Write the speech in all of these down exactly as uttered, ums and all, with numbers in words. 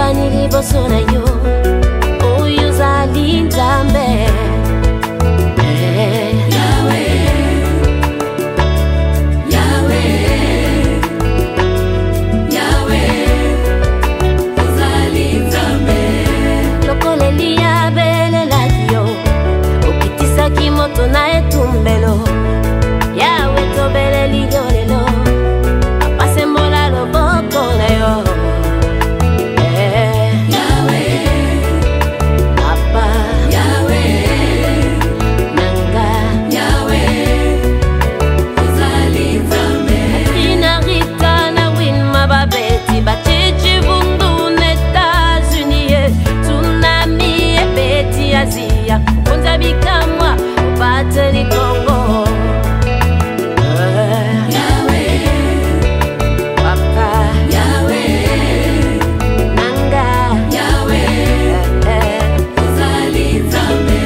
Nabani liboso na yo oyo zali Nzambe. Kimoto na etumbelo yawe tobele ligolelo apase mola loboko na yo eh yawe apa yawe nanga yawe uzali Nzambe ina rita na win mababeti bachichi bundu na États-Unis tsunami ebeti Asia konza bikamwa Bateli Congo Yahweh Papa Yahweh Nanga Yahweh Uzali Nzambe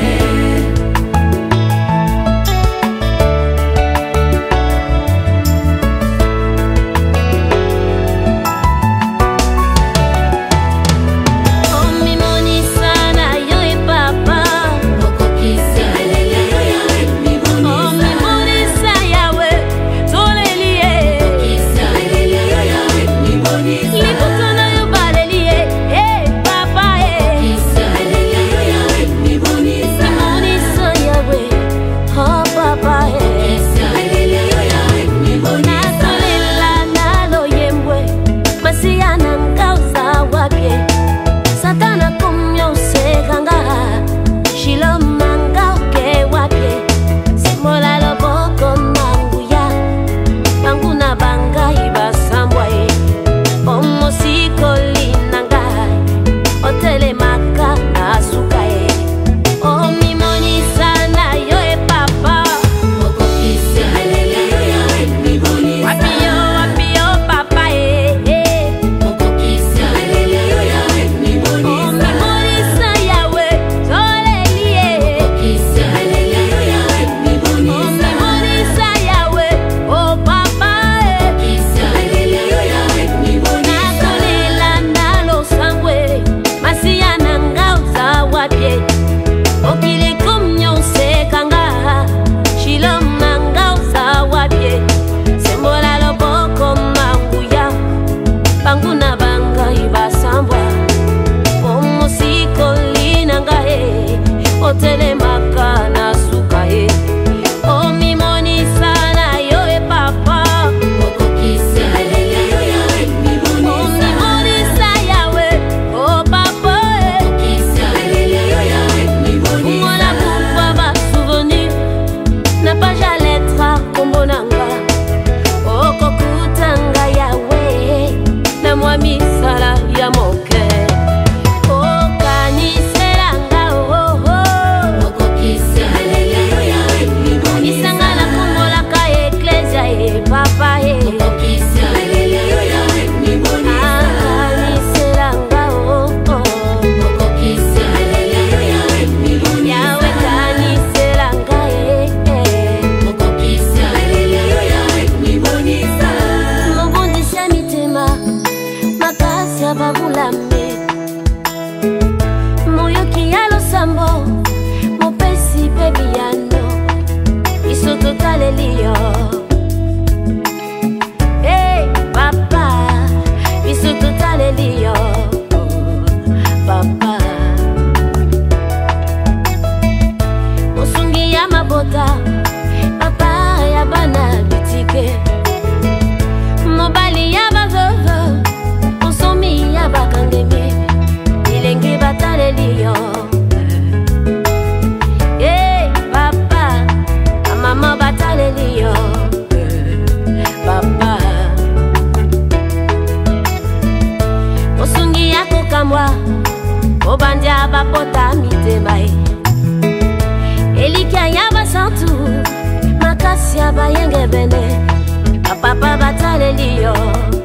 moyo kialo sambo mopesi bebiano iso totalelio hey papa iso totalelio papa osungi ya mabota papa ya bana bitike mobali ya bazozo onsomi ya bakangemi ilenge batalelio hey papa mama batalelio papa osungi yako kamwa obanja bapota mitembai elikia ya basantu makasi ya bayenge bene papa batalelio